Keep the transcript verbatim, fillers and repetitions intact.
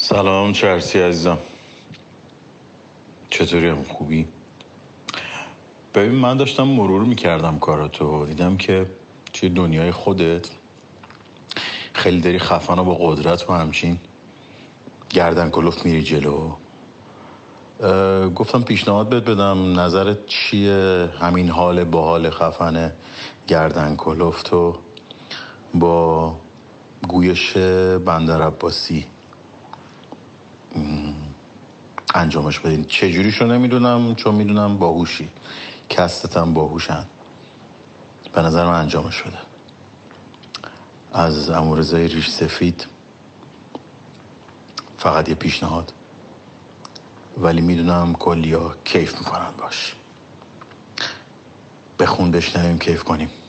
سلام چرسی عزیزم، چطوری؟ هم خوبی؟ ببین من داشتم مرور میکردم کاراتو، دیدم که توی دنیای خودت خیلی داری خفن و با قدرت و همچین گردن کلفت میری جلو. گفتم پیشنهاد بهت بدم، نظرت چیه؟ همین حال با حال خفن گردن کلفت و با گویش بندر عباسی انجامش بدین. چجوریشو نمیدونم، چون میدونم باهوشی، کستتم باهوشن، به نظر من انجامش بده. از عمورضای ریش سفید فقط یه پیشنهاد، ولی میدونم کلیا کیف میکنن باش. بخون بشنویم کیف کنیم.